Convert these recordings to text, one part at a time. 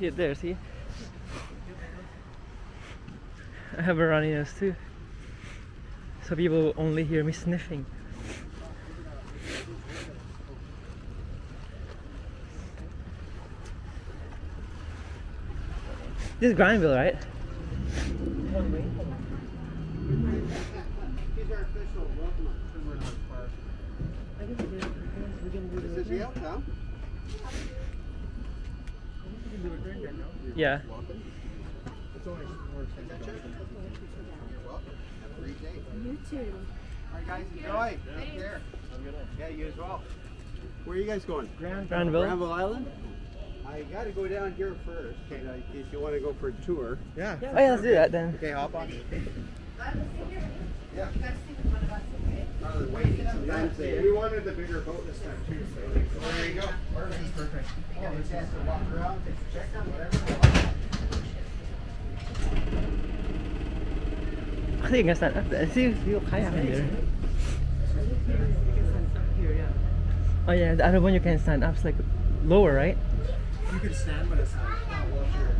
See it there, see? I have a runny nose too. So people will only hear me sniffing. This is Granville, right? He's our official welcome to Timberland Park. Is this real? No? Yeah. It's only more expensive. You're welcome. Have a great day. You too. Alright guys, enjoy. Take care. Yeah, you as well. Where are you guys going? Granville. Granville Island? I got to go down here first, okay, if you want to go for a tour. Yeah. Oh yeah, let's do that then. Okay, hop on. Yeah. Rather than waiting, sometimes we wanted the bigger boat this time too, so there you go. This is perfect. You get a chance to walk around, check out whatever you want. I think I can stand up there. See if you kayak there. Oh yeah, the other one you can stand up. It's like lower, right? You can stand, but it's not wash your...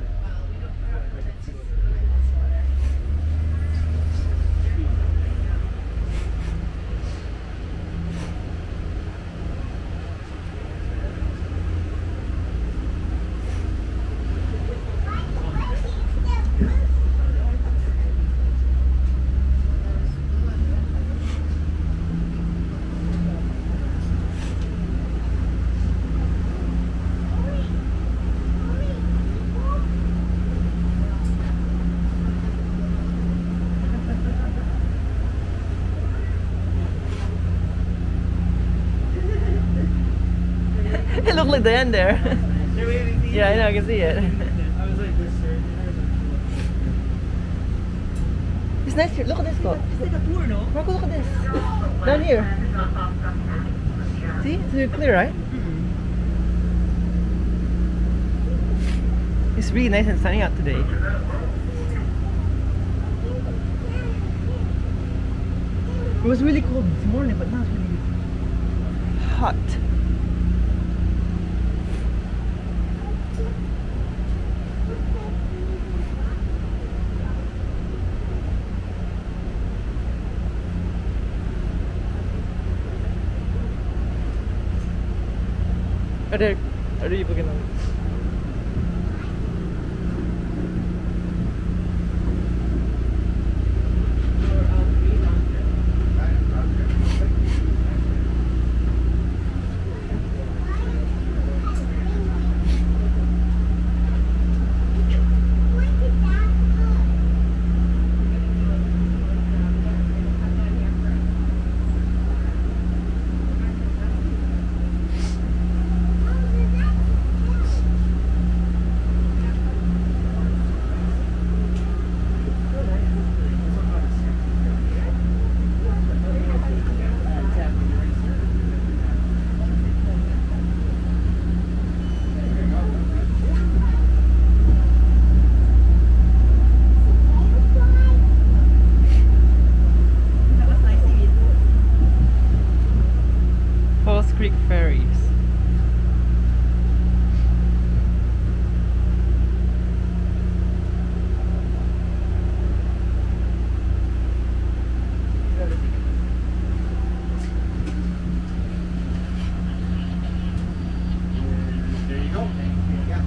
It looked like the end there. Yeah, I know, I can see it. I was like, this It's nice here. Look at this, go. It's like a tour, no? Marco, look at this. Down here. See? It's really clear, right? It's really nice and sunny out today. It was really cold this morning, but now it's really hot. Ada people can Falls Creek Ferries. There you go. Yeah.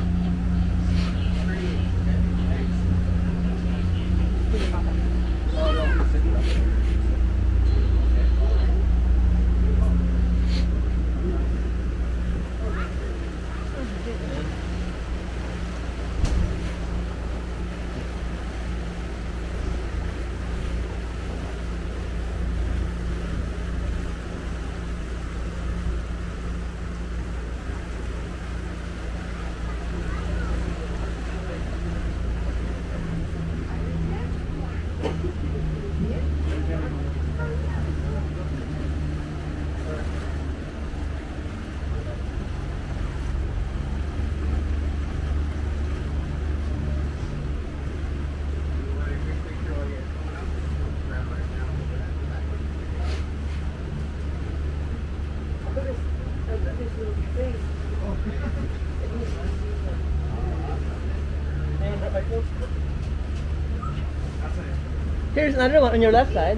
Here's another one on your left side.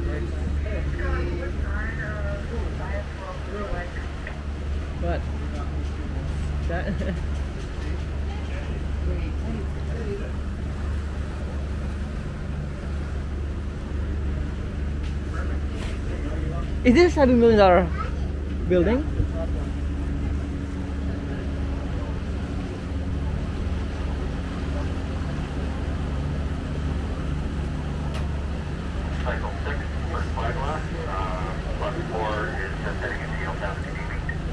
What? That? Is this a $7 million building? Cycle 6, first flag left. Plus 4 is just heading into Yale 70 meet.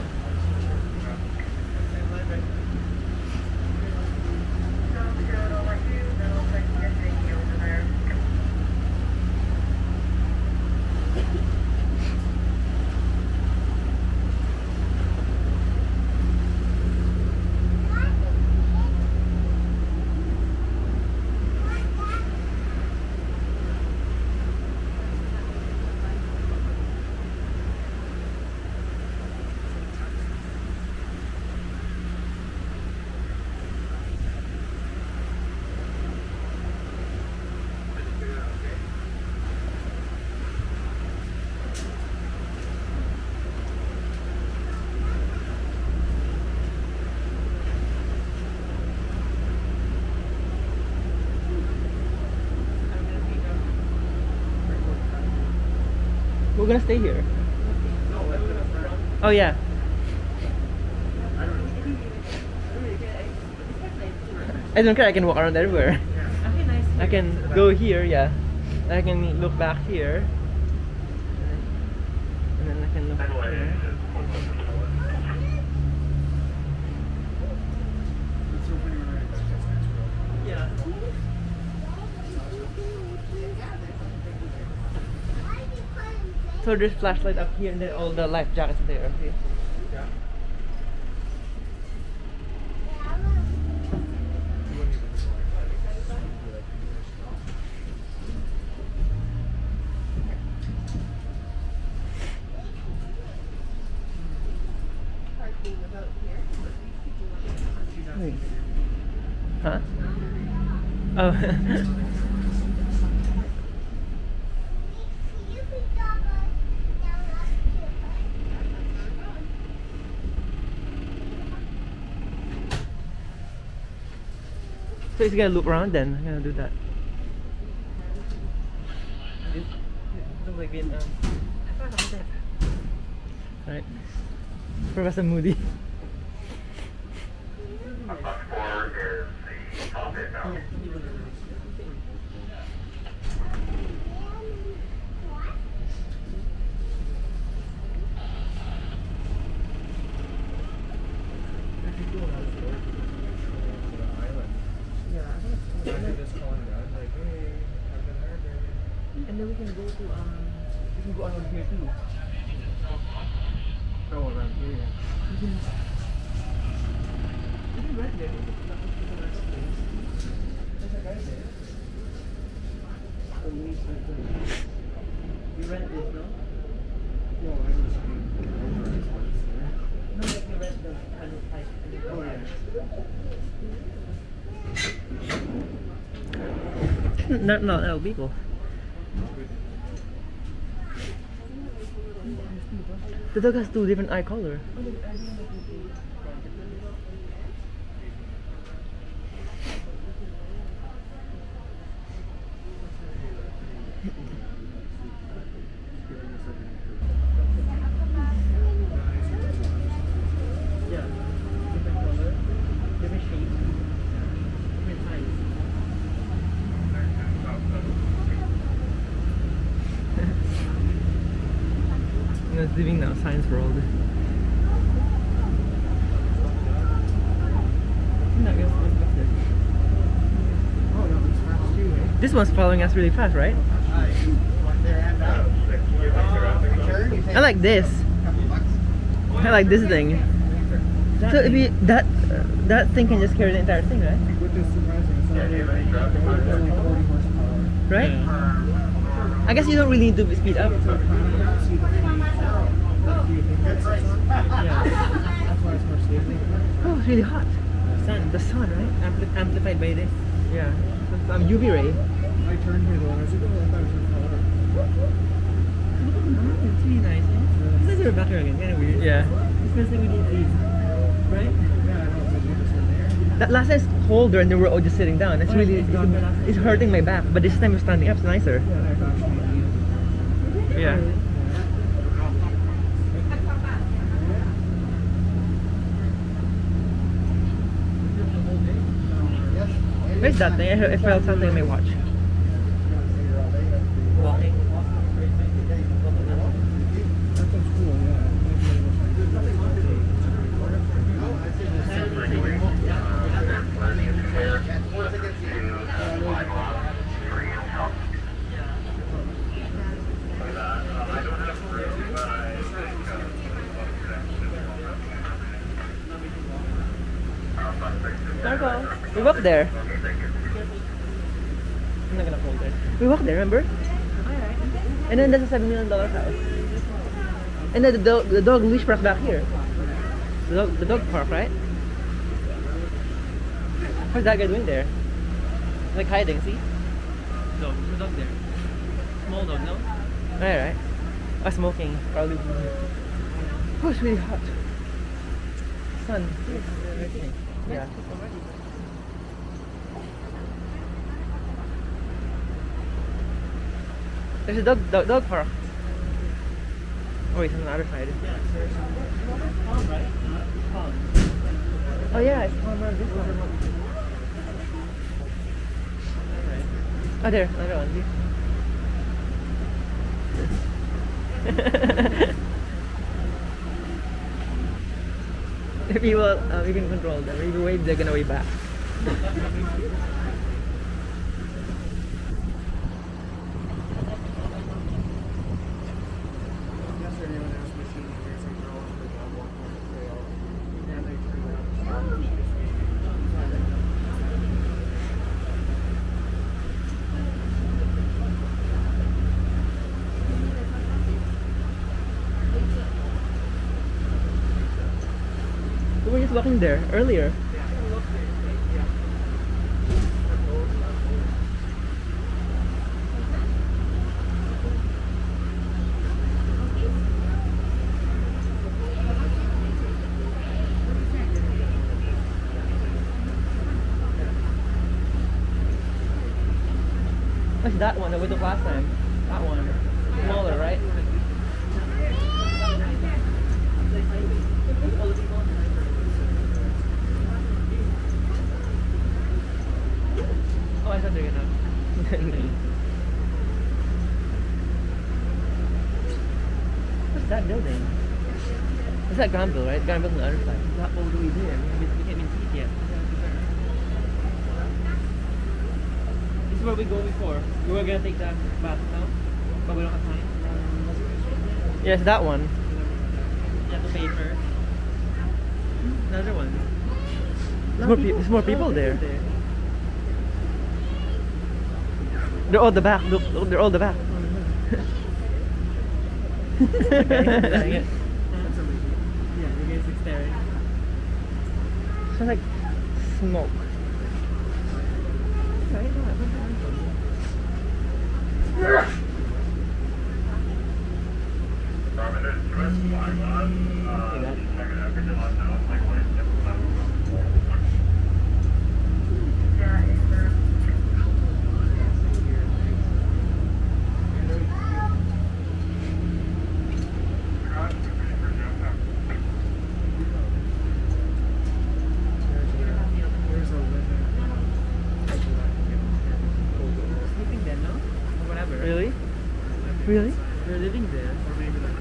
We're gonna stay here. Oh yeah. I don't care, I can walk around everywhere. I can go here, yeah. I can look back here. And then I can look here. Yeah. So there's flashlight up here and then all the life jackets there, okay? Yeah. Wait. Huh? Oh. So he's gonna loop around then. I'm gonna do that. It looks like Vietnam. Right. Professor Moody. Plus 4 is the top end now. And then we can go around here too. Go around here. We can rent there. There's a guy there. You rent this, no? No, I was override spots there. No, like you rent the kind of type. Oh yeah. Not people. The dog has 2 different eye color. Yeah, different color, different shape, different size. And it's living now, Science World. Oh, no, it's fast too, eh? This one's following us really fast, right? There and out. Return, you take I like this. a couple bucks. I like this thing. So if you, that thing can just carry the entire thing, right? Which is surprising. It's only like 40 horsepower. Right? I guess you don't really need to speed up. So you don't see the few fingertips on. Yeah. That's why it's more stable. Oh, it's really hot. Sun, the sun, right? Amplified by this. Yeah. UV ray. I turned here though, and I was like, oh, I thought it was color. It's really nice. These guys are better again, kind of weird. Yeah. It feels like we didn't leave. Right? Yeah, I know, it's like interesting there. That last time it's colder and they were all just sitting down. It's really, it's hurting my back. But this time we're standing up, it's nicer. Yeah, that's actually Yeah. Where's that thing? I felt something in my watch. Walking. That sounds cool, yeah. Marco, we walked there. I'm not gonna hold it. We walked there, remember? And then there's a $7 million house. And then the dog leash park back here. The dog park, right? What's that guy doing there? Like hiding, see? The dog there. Small dog, no? Alright. Smoking, probably. Oh, it's really hot. Sun. Yeah. There's a dog park. Oh, it's on the other side. Oh yeah, it's Palm around this one. Oh, there, another one. If you will, we can control them. If you wave, they're gonna wave back. We were just walking there earlier. What's that one that we took last time? That one. Smaller, right? Oh, I thought they were gonna. What's that building? Is that Granville, right? Granville on the other side. It's not all the way there. We can't even see it yet. This is where we go before. We were gonna take that bath now, but we don't have time. Yes, that one. You have to pay first. Another one. There's more people there. They're all the back. Look, they're all the back. Yeah, you guys are staring. It's like smoke. Really? Really? They're living there. Or maybe like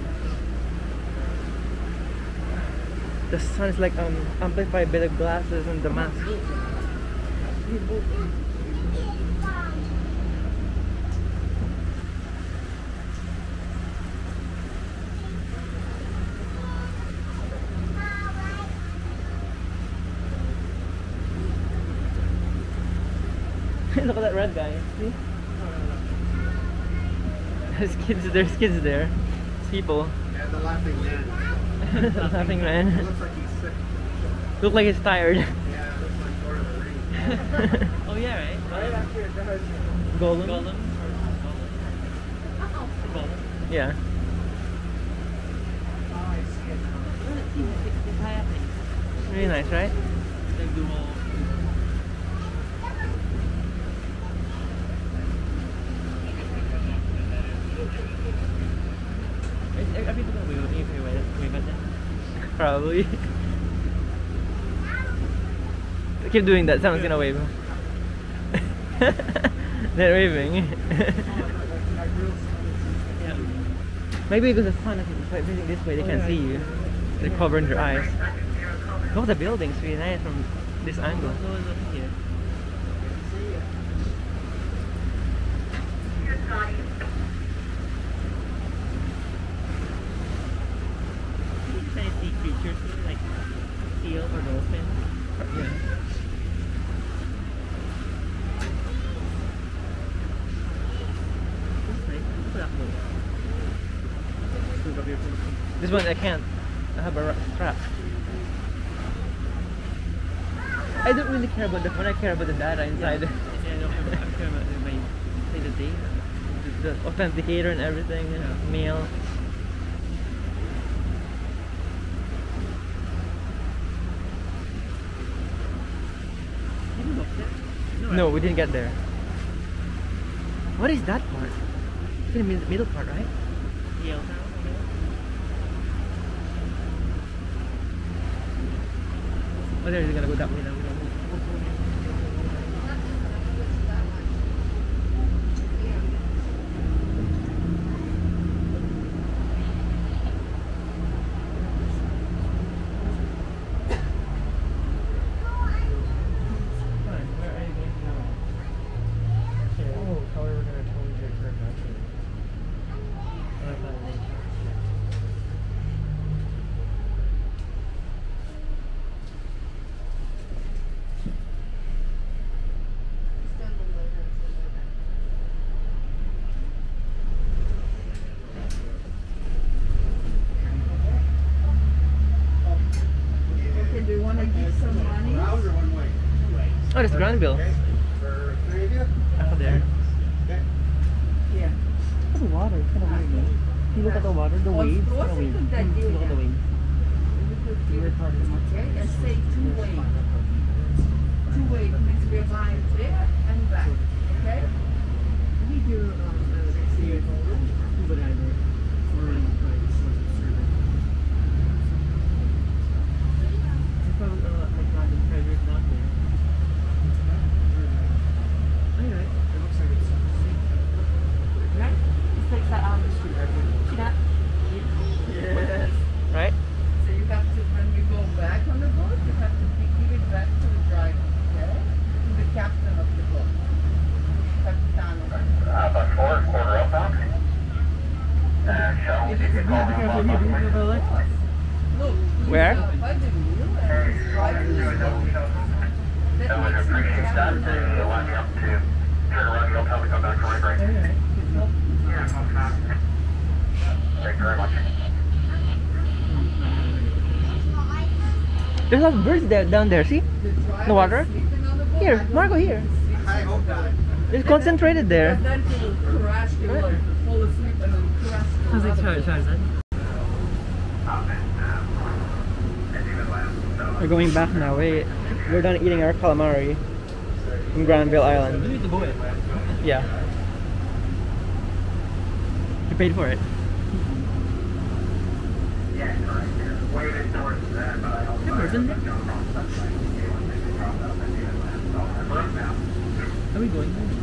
the sun is like amplified by the glasses and the mask. Look at that red guy. See? There's kids there. There's people. Yeah, the laughing man. The laughing man. Looks like he's sick. Look like he's tired. Yeah, it looks like Lord of the Rings. Oh yeah, right? Right after it does. Golem? Golem? Yeah. Oh, I see it now. Really nice, right? Like the whole. Are people gonna wave if you wave at them? Probably. Keep doing that, someone's gonna wave. They're waving. Yeah. Maybe because the sun is facing this way, they can't see you. They're covering their eyes. Look at the buildings, really nice from this angle. No one's up here. Can I see creatures here, like seal or dolphin? Yeah. That's nice. Look at that boat. Look up here for the- This one I can't. I have a strap. I don't really care about the phone, I care about the data inside. Yeah, no, I'm care about my the data. The authenticator and everything, mail. Did you look there? No, we didn't get there. What is that part? It's in the middle part, right? Yale Town, I guess. Oh, they're gonna go that way now. Okay, do you want to give some money? Round or one way? Oh, there's Granville. Okay. For three of you? Oh, there. Okay. Yeah. Look at the water, it's kind of weird, man. You look at the water, the Of waves, course kind of you weird. could that do Look at the that. waves. Okay, and say two-way. Two-way means we're buying there and back. Okay? We do scuba diver or like source of service. There's probably a lot like random treasures down there. Alright. It looks like it's Right? It's like that see that? Yes. Right? So you have to, when we go back on the boat, you have to give it back to the driver, okay? To the captain of the boat. Capitano. About 4, quarter outbound. Shuttle, you can call them up. Look, he's Where? by the wheel and he's driving the boat. I would appreciate that. They line me up to turn around, you'll probably come back to right break. Alright. Thank you very much. There's lots of birds there, down there, see? The driver The water? is sleeping on the boat. Here, I don't Marco, know if here. he sleeps I on hope the not. boat. It's concentrated there. But then he will crash, he will fall asleep and will crash. to How's it another boat. Charizard? We're going back now. We're done eating our calamari in Granville Island. You need to go it. Yeah. You paid for it. There wasn't there? Are we going there?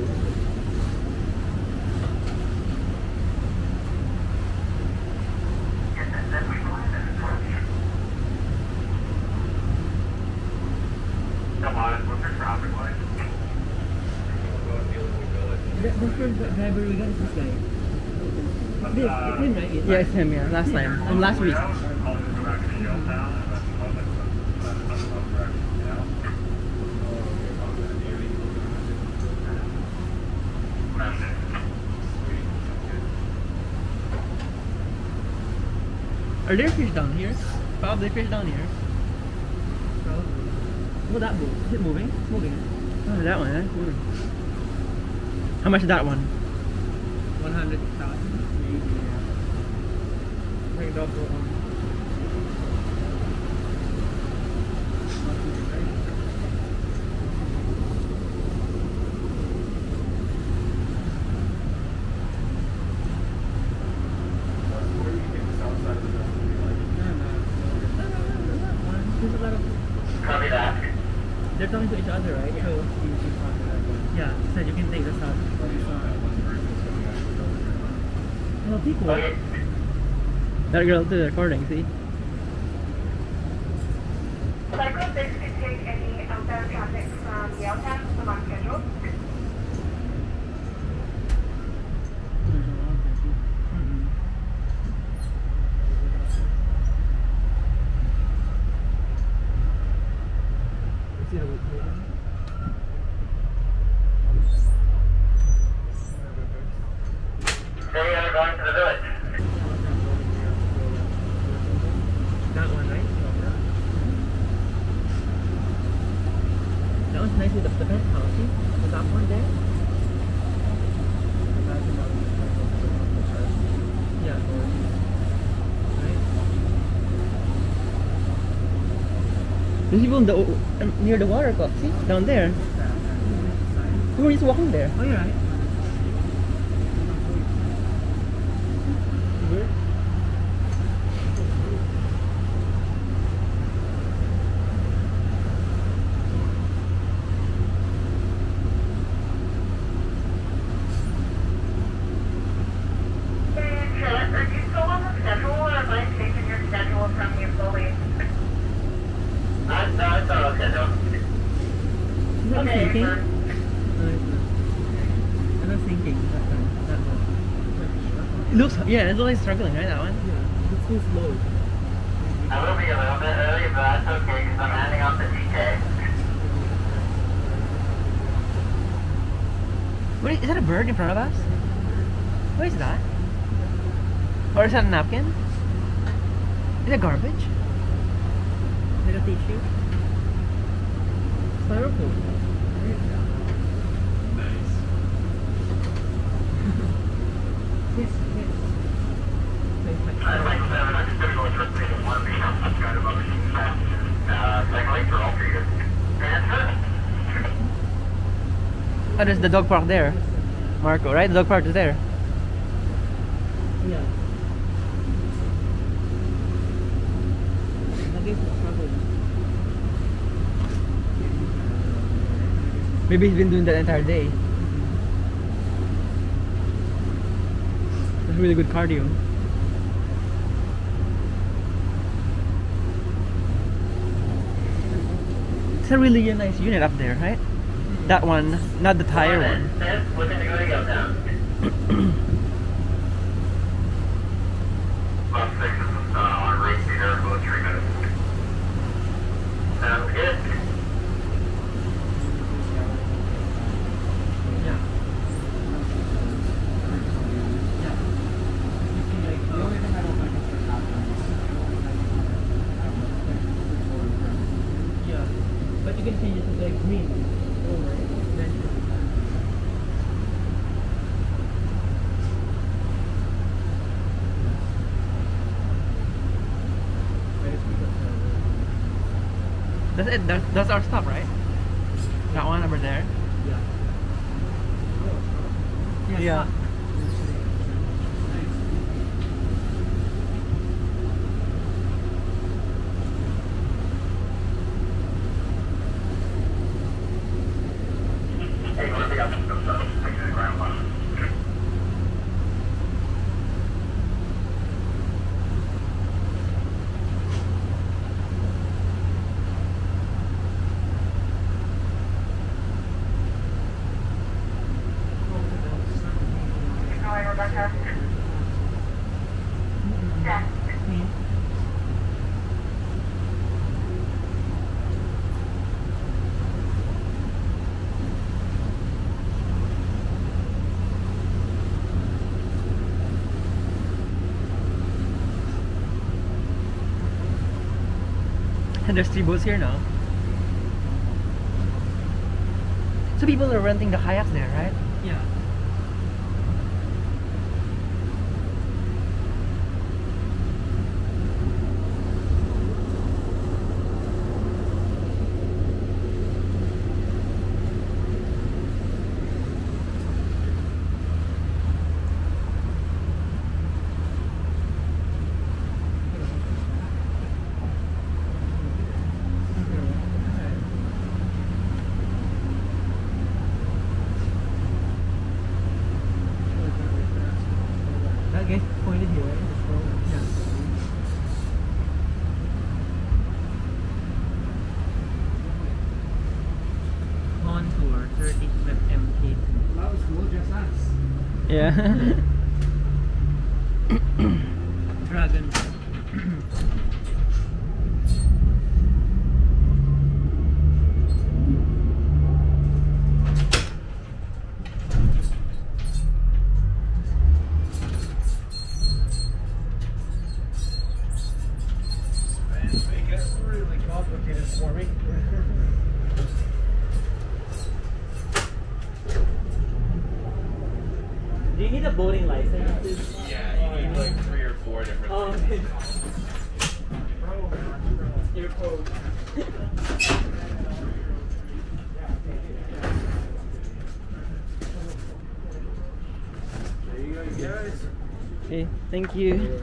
Come on, what's your traffic light? The first driver we got is this guy. This, it's him, right? Yeah, it's him, yeah. Last time. From last week. Are there fish down here? Probably fish down here. Probably. What that boat? Is it moving? It's moving. Oh, that one, eh? How much is that one? 100,000 maybe. Yeah. Like double on. Copy that. They're talking to each other, right? Yeah. So, yeah, so you can take the south. Oh, people. Okay. That girl to the recording, see? Cycle 6 can take any outbound traffic from Yaletown to on schedule. They are going to the village. That one, right? That one's nice with the penthouse, see? The top one there? Yeah. Right? There's people in the, near the water cup, see? Down there. We were just walking there. Oh, you're right. Are you still on the schedule, or am I taking your schedule from you fully? I'm not on schedule. Is that Okay, sinking? sir. No, it's not. I'm not sinking. That one. It looks, yeah, it's always struggling, right? That one? Yeah, it's too slow. I will be a little bit early, but that's okay because I'm handing off the TK. Wait, is that a bird in front of us? What is that? Or is that a napkin? Is it garbage? Like a tissue? Styrofoam. I'd like to have an schedule for 3 to 1 because I'm kind of overseeing that. Cycling for all 3 to answer. Oh, there's the dog park there. Marco, right? The dog park is there. Yeah. I guess it's probably. Maybe he's been doing that the entire day. That's really good cardio. It's a really nice unit up there, right? That one, not the tire one. Looking to go to Yaletown. About 6 is on race meter, about 3 minutes. Sounds good. Yeah. The only thing I don't like is the Yeah. But you can change it to like green. That's it. That's our stop, right? That one over there. Yeah. Yeah. Hey, you want to pick up some stuff? Take it to the grandpa. Hi, Rebecca. Yeah. And there's 3 boats here now. So people are renting the kayaks there, right? Yeah. That guy pointed here, right? Yeah. Contour 30 MK. That was cool, just us. Yeah. Dragon. It gets really complicated for me. Do you need a boating license? Yeah, you need like 3 or 4 different Okay. Your code. There you go, guys. Okay, thank you.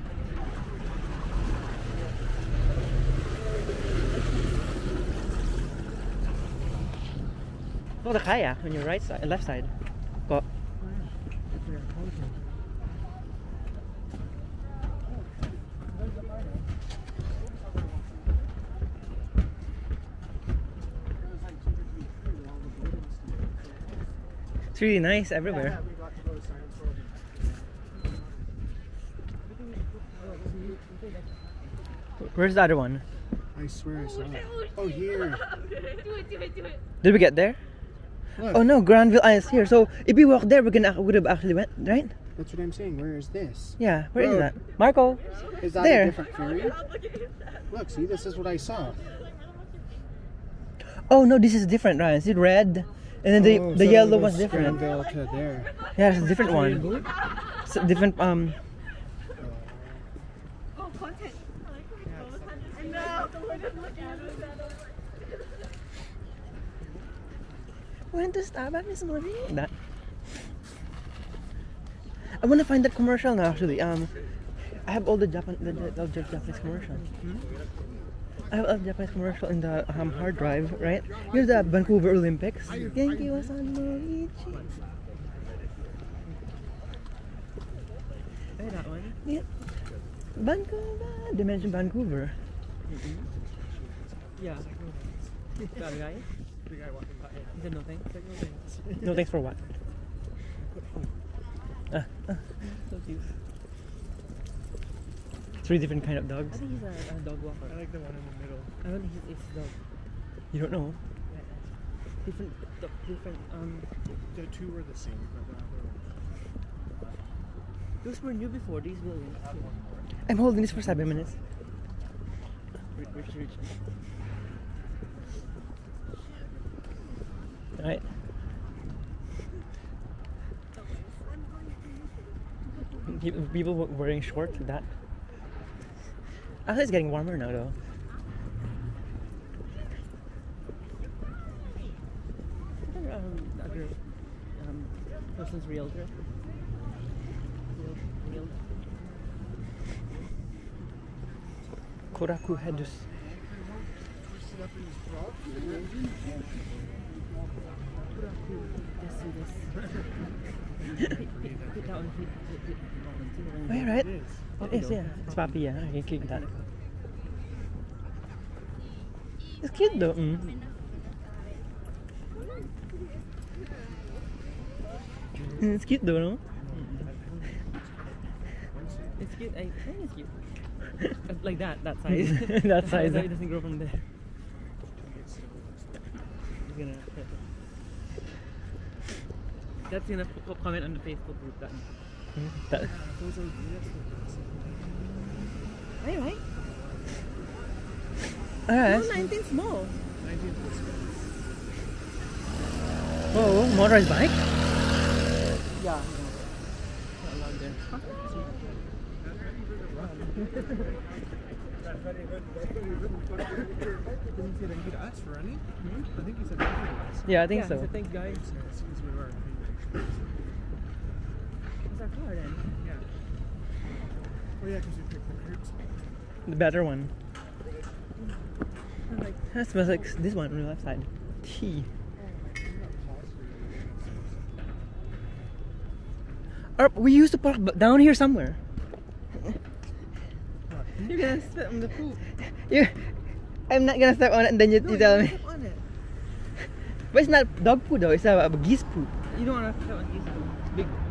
Oh, the kayak on your right side, left side. Go. It's really nice everywhere. We got to go to Science World. Where's the other one? I swear I saw it. Oh, here. Did we get there? Look, Oh no, Granville Isle is here. So if we walk there, would have actually went, right? that's what I'm saying. Where is this? Yeah. Where is Road. that? Marco. Is that There. a different ferry? Look, see, this is what I saw. Oh no, this is different, Ryan. See red, and then the Oh, the so yellow it was was different. Granville to there. Yeah, it's a different one. It's a different Went to Starbucks this morning. That. I want to find that commercial now. Actually, I have all the Japanese commercials. I have all the Japanese commercial in the hard drive, right? Here's the Vancouver Olympics. Thank you, San Morichi. Hey, that one. Yeah. Vancouver. They mentioned Vancouver. Yeah. The other guy? The guy walking by. He said no thanks. He said no thanks. No thanks for what? So cute. 3 different kind of I dogs. think he's a dog walker. I like the one in the middle. I don't think it's his dog. You don't know. Different. The two were the same, but the other one. Those were new before. These buildings. I'm holding this for 7 minutes. Rich. Right. People wearing shorts like that. I think it's getting warmer now though. Other person's realtor. Real. Koraku Hedus. Put that on. Oh, yeah, right? It is, yeah. It's Papi, yeah. I can click that. It's cute though. It's cute though, no? It's cute. I think it's cute. Like that size. That size. So it doesn't grow from there. He's gonna. That's gonna comment on the Facebook group. That. Right. Alright. No, 19 small. 19 was good. Oh, motorized bike? Yeah. Not allowed there. Didn't he say thank you to us for running? I think he said thank you to us. Yeah, I think Yeah, so. so thanks guys. Since we were. What's our car then? Yeah. Oh yeah, because we picked the curb spot. The better one. I'm like, That smells like this one on the left side. Tea. We used to park down here somewhere. you're gonna spit on the poop. I'm not gonna step on it and then you No, tell you me. step on it. But it's not dog poo though, it's a geese poo. You don't wanna step on these poop. Big